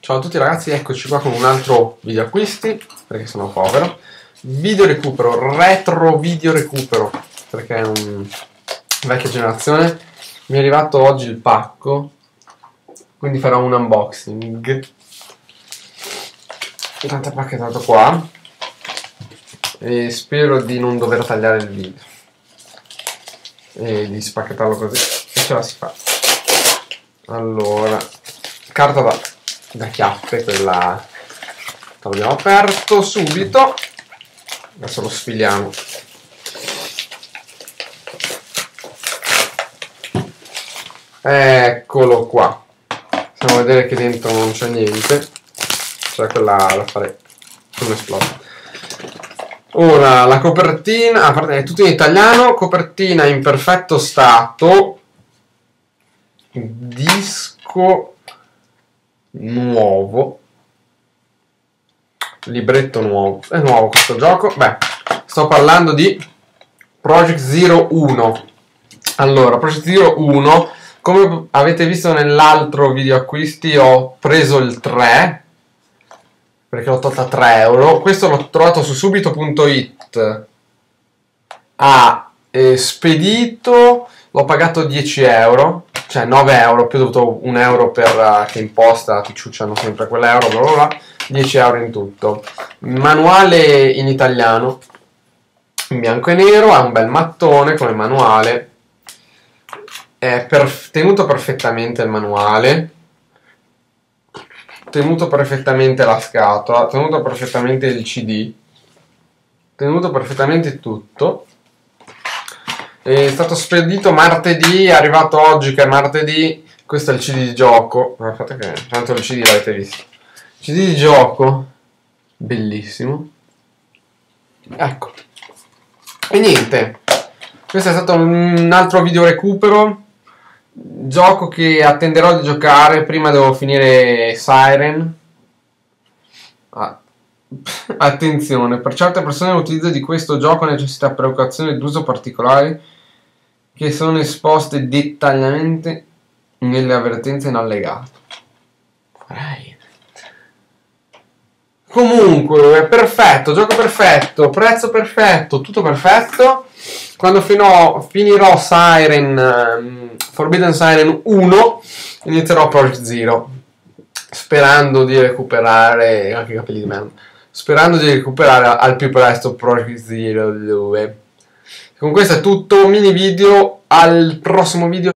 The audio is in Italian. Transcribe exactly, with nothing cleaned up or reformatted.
Ciao a tutti ragazzi, eccoci qua con un altro video acquisti, perché sono povero. Video recupero, retro video recupero, perché è un vecchia generazione. Mi è arrivato oggi il pacco, quindi farò un unboxing. Tanto è pacchettato qua e spero di non dover tagliare il video e di spacchettarlo così, e ce la si fa. Allora, carta da, da chiappe, quella l'abbiamo aperto subito, adesso lo sfiliamo. Eccolo qua, possiamo vedere che dentro non c'è niente, cioè quella la farei come esplode. Ora la copertina, a parte è tutto in italiano, copertina in perfetto stato, disco nuovo, libretto nuovo. È nuovo questo gioco. Beh, sto parlando di Project Zero uno. Allora, Project Zero uno, come avete visto nell'altro video acquisti, ho preso il tre perché l'ho tolta a tre euro. Questo l'ho trovato su subito punto it. Ha eh, spedito, l'ho pagato dieci euro, cioè nove euro, più ho dovuto un euro per uh, che imposta ti ciucciano sempre quell'euro, bla bla bla, dieci euro in tutto. Manuale in italiano, in bianco e nero, ha un bel mattone come manuale, è per, tenuto perfettamente il manuale, tenuto perfettamente la scatola, tenuto perfettamente il C D, tenuto perfettamente tutto. È stato spedito martedì, è arrivato oggi che è martedì. Questo è il C D di gioco, guardate che tanto il C D l'avete visto. C D di gioco, bellissimo. Ecco. E niente, questo è stato un altro video recupero. Gioco che attenderò di giocare, prima devo finire Siren. Ah. Attenzione, per certe persone l'utilizzo di questo gioco necessita preoccupazioni d'uso particolari che sono esposte dettagliatamente nelle avvertenze in allegato. Right. Comunque, è perfetto, gioco perfetto, prezzo perfetto, tutto perfetto. Quando finò, finirò Siren, um, Forbidden Siren uno, inizierò Project Zero, sperando di recuperare anche i capelli di me. Sperando di recuperare al più presto Project Zero due. Con questo è tutto, mini video, al prossimo video.